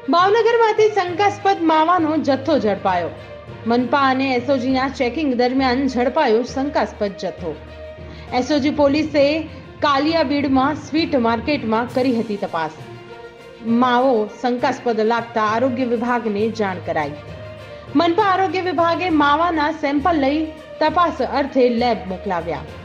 ભાવનગરમાંથી શંકાસ્પદ માવાનો જથ્થો ઝડપાયો। મનપા અને એસઓજીના ચેકિંગ દરમિયાન ઝડપાયો શંકાસ્પદ જથ્થો। એસઓજી પોલીસે કાલિયાબીડમાં સ્વીટ માર્કેટમાં કરી હતી તપાસ। માવો શંકાસ્પદ લાગતા આરોગ્ય વિભાગને જાણ કરાઈ। મનપા આરોગ્ય વિભાગે માવાના સેમ્પલ લઈ તપાસ અર્થે લેબ મોકલાવ્યા।